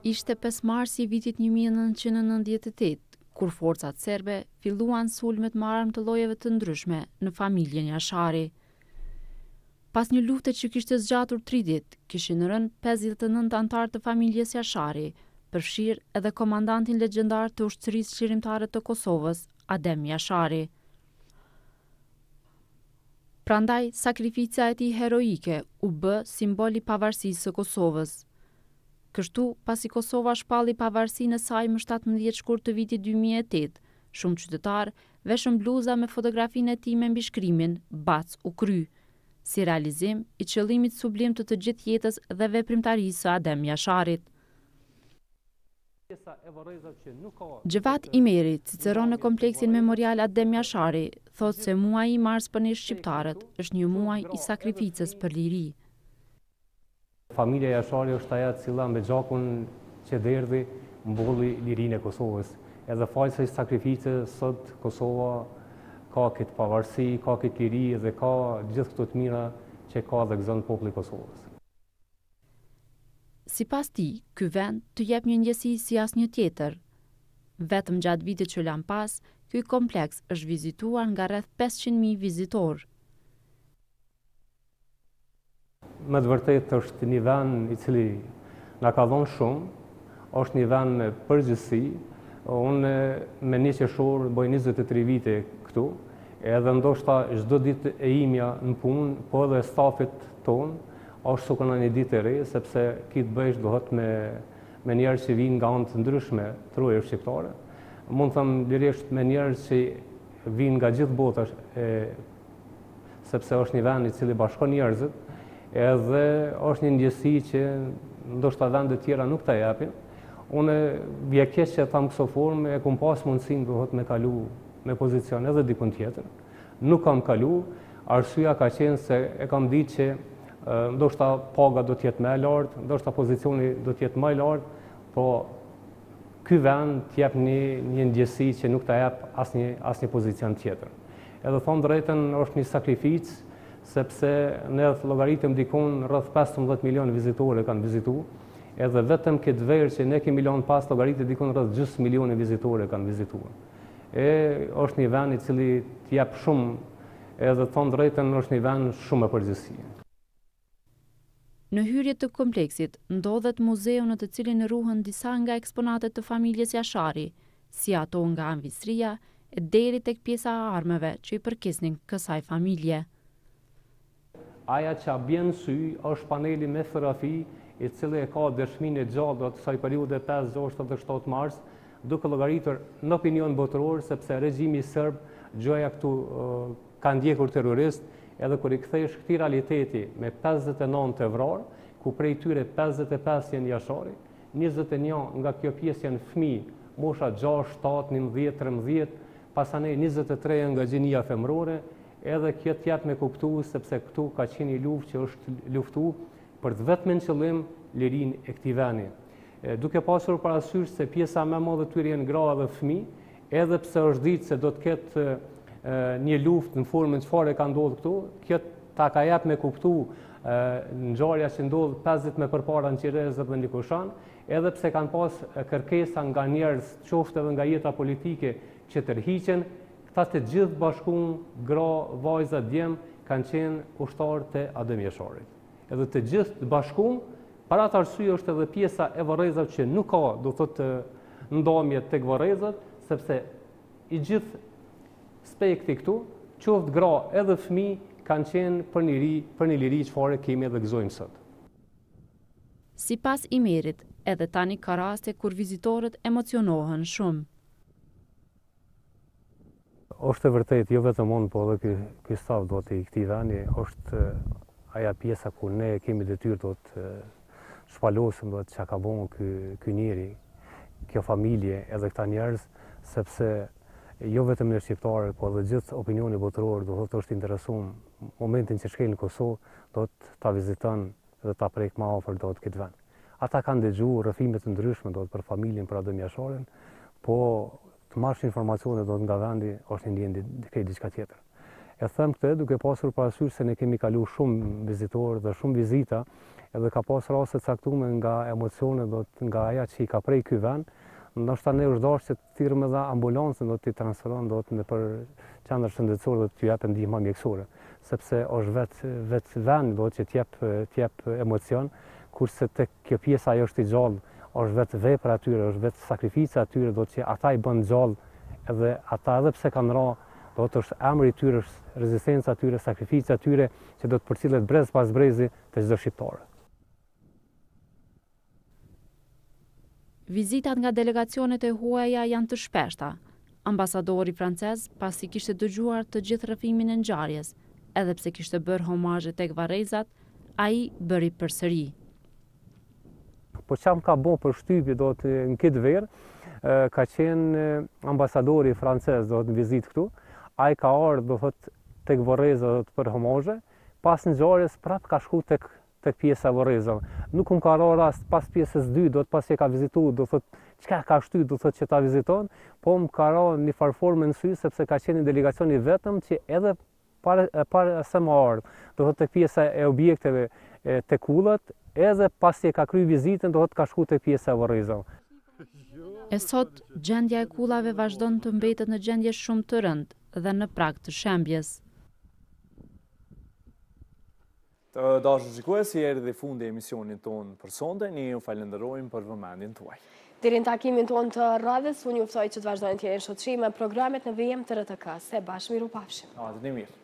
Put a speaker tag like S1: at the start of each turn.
S1: Ishte 5 marsi vitit 1998, kur forcat serbe filluan sulmet me armë të llojeve të ndryshme në familjen Jashari. Pas një lufte që kishte zgjatur 3 ditë, kishin rënë 59 antar të familjes Jashari, përfshirë edhe komandantin legjendar të ushtrisë çlirimtare të Kosovës, Adem Jashari. Prandaj, sakrifica e tij heroike u bë simbol i pavarësisë së Kosovës. Kështu, pasi Kosova shpalli pavarësinë e saj më 17 shkurt të vitit 2008, shumë qytetarë veshën bluza me fotografinë e tij me mbishkrimin Bac u kry, si realizim i qëllimit sublim të gjithë jetës dhe veprimtarisë së Adem Jasharit. Gjevat Imeri, ciceron në kompleksin memorial Adem Jashari, thotë se muaji i mars për ne shqiptarët është një muaj i sakrificës për liri.
S2: Familja Jashari është ajo cila me gjakun që derdhi mbolli lirinë e Kosovës. Edhe falë kësaj sakrifice sot Kosova ka këtë pavarësi, ka këtë liri dhe ka gjithë këto të mira që ka dhe gëzon populli i Kosovës.
S1: Sipas tij, ky vend të jep një ndjesi si asnjë tjetër. Vetëm gjatë vitit që lan pas, ky kompleks është vizituar nga rreth 500.000 vizitorë.
S2: Me të vërtetë është një vend i cili na ka dhënë shumë, është një vend me përgjithësi. Unë me 1 qershor bëj 23 vite këtu, edhe ndoshta çdo ditë e imja në punë, po edhe stafit ton, është sukona një ditë e re, sepse kitë bëjsh dohet me njerëz që vinë nga anë të ndryshme të rrugës shqiptare. Mund të them lirisht me njerëz që vinë nga gjithë bota, sepse është një vend i cili bashkon njerëzit, edhe është një ndjesi që ndoshta vendet tjera nuk ta japin. Unë vje keq që tham këso formë, e kum pas mundësinë dohet me kalu me pozicion edhe dikun tjetër. Nuk kam kalu, arsyeja ka qenë se e kam ditë që ndoshta paga do të jetë më e lartë, ndoshta pozicioni do të jetë më i lartë, po ky vend të jep një ndjesi që nuk ta jap asnjë pozicion tjetër. Edhe thon drejtën është një sakrificë, sepse ne llogaritëm dikon rreth 15 milion vizitorë kanë vizitu, edhe vetëm këtë verë që ne kemi lënë pas llogaritë dikon rreth gjys milioni vizitorë kanë vizituar. Është një vend i cili të jep shumë, edhe thon drejtën është një vend shumë e përgjithshëm.
S1: Në hyrje të kompleksit ndodhet muzeu në të cilin ruhen disa nga eksponatet të familjes Jashari, si ato nga anvistria e deri tek pjesa e armëve që i përkisnin kësaj familje.
S2: Aja që a bjen sy është paneli me fotografi i cili e ka dëshminë e gjallë të kësaj periudhe 5-7 mars, duke llogaritur në opinion botëror, sepse regjimi serb gjoja këtu ka ndjekur terrorist, edhe kur i kthesh këtij realiteti me 59 fevrar, ku prej tyre 55 janë Jashari, 21 nga kjo pjesë janë fëmijë, mosha 6, 7, 11, 13, pasane 23 janë nga gjinia femërore, edhe kjo të jap me kuptu, sepse këtu ka qenë një luftë që është luftu për të vetëm qëllim lirinë e këtij vendi. Duke pasur parasysh se pjesa më e madhe tyre janë gra dhe fëmijë, edhe pse është ditë se do të ketë një luftë në formën çfarë ka ndodhur këtu, kjo ta ka jap me kuptu ngjarja që ndodh 50 më përpara në Qirezë dhe në Likushan, edhe pse kanë pas kërkesa nga njerëz, qoftë edhe nga jeta politike që tërhiqen. Këta të gjithë bashkuar, gra, vajza, djem, kanë qenë ushtarë të Adem Jasharit. Edhe të gjithë bashkuar, para atë arsye është edhe pjesa e Varrezave që nuk ka, do thotë, ndamje tek Varrezat, sepse i gjithë spekti këtu, qoftë gra edhe fëmijë, kanë qenë për një liri çfarë kemi edhe gëzojmë sot.
S1: Sipas Imerit, edhe tani ka raste kur vizitorët emocionohen shumë.
S2: Është e vërtet, jo vetëm unë, po edhe ky staf do të i këtij vendi, është aja pjesa ku ne kemi detyrë do të shpalosim do të çka ka bën ky njeri, kjo familje, edhe këta njerëz, sepse jo vetëm ne shqiptarët, po edhe gjithë opinioni botëror do të është interesuar momentin që shkel në Kosovë, do të ta viziton dhe ta prek më afër do të këtë vend. Ata kanë dëgjuar rrëfime të ndryshme do të për familjen, për Adem Jasharin, po të marrësh informacione do të nga vendi është një ndjenjë diçka tjetër. E them këtë duke pasur parasysh se ne kemi kalu shumë vizitorë dhe shumë vizita, edhe ka pas raste të caktuara nga emocione nga aja që i ka prej ky vend. Ndoshta ne është dashur që të thirrëm edhe ambulancën do t'i transferon në për qendër shëndetësore do t'ju japë ndihmë mjekësore, sepse është vetë vend do që t'jep emocion, kurse tek kjo pjesa ajo është i gjallë, është vetë vepra atyre, është vetë sakrifica atyre do që ata i bën gjallë, edhe ata edhe pse kanë ra, do të është emri i tyre, është rezistenca atyre, sakrifica atyre që do të përcillet brez pas brezi të çdo shqiptare.
S1: Vizitat nga delegacionet e huaja janë të shpeshta. Ambasadori francez pasi kishte dëgjuar të gjithë rrëfimin e ngjarjes, edhe pse kishte bërë homazhe tek varrezat, ai bëri përsëri.
S2: Po çam ka bo për shtypje do të në këtë verë, ka qenë ambasadori francez do të në vizit këtu, ai ka ardhur do thot tek varreza për homazhe, pas ngjarjes prap ka shku tek pjesa e varrezave. Nuk më ka rarë rast pas pjesës 2, do të pas që ka vizitu, do thot çka ka shty, do thot që ta viziton, po më ka rarë një farforme në sy, sepse ka qenë një delegacion i vetëm që edhe para se më ardhë, do thot tek pjesa e objekteve të kullat, edhe pas që ka kry vizitën, do thot ka shku tek pjesa e varrezave.
S1: E sot, gjendja e kullave vazhdon të mbetet në gjendje shumë të rëndë dhe në prag të shembjes.
S3: Të dashur shikues, erdhi dhe fundi emisionin tonë për sonte, ne ju falenderojmë për vëmendjen tuaj.
S4: Deri në takimin tonë të radhës, unë ju ftoj që të vazhdojnë të jeni në shoqëri me programet në VM të RTK. Se bashkë, miru pafshim.
S3: Natën e mirë.